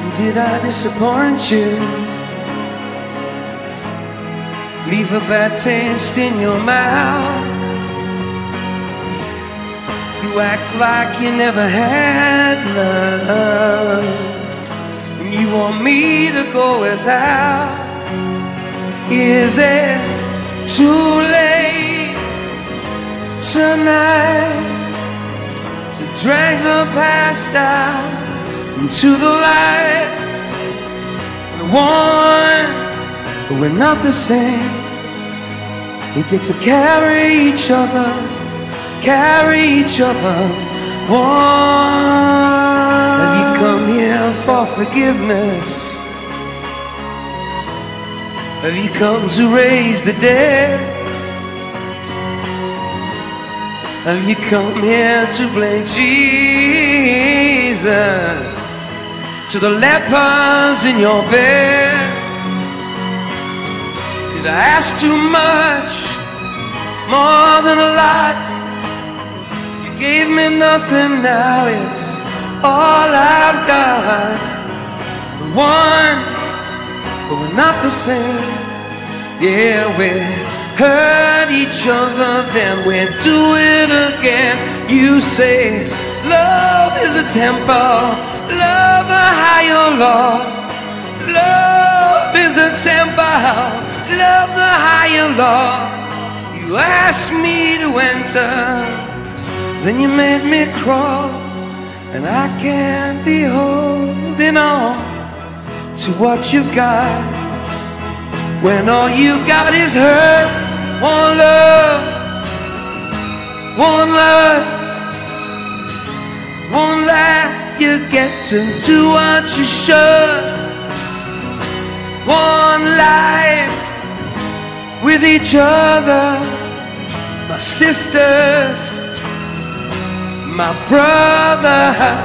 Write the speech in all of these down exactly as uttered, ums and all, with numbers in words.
Did I disappoint you? Leave a bad taste in your mouth? You act like you never had love, and you want me to go without. Is it too late tonight to drag the past out into the light? We're one, but we're not the same. We get to carry each other, carry each other. One. Have you come here for forgiveness? Have you come to raise the dead? Have you come here to blame Jesus to the lepers in your bed? Did I ask too much, more than a lot? You gave me nothing, now it's all I've got. We're one, but we're not the same. Yeah, we hurt each other, then we do it again. You say love is a temple, love a higher law. Love is a temple, love the higher law. You asked me to enter, then you made me crawl, and I can't be holding on to what you've got when all you got is hurt. One love, one love, won't let you get to do what you should. One life with each other, my sisters, my brother.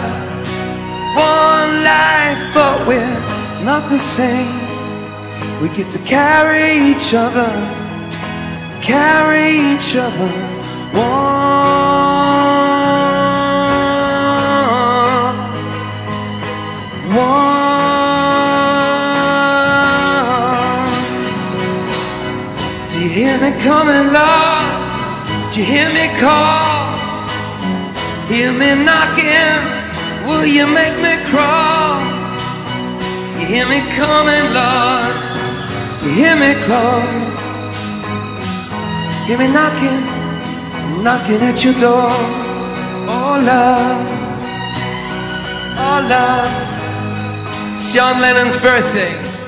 One life, but we're not the same. We get to carry each other, carry each other. One, one. Do you hear me coming, Lord? Do you hear me call? Hear me knocking? Will you make me crawl? You hear me coming, Lord? Do you hear me call? Hear me knocking, knocking at your door. Oh love, oh love. It's John Lennon's birthday.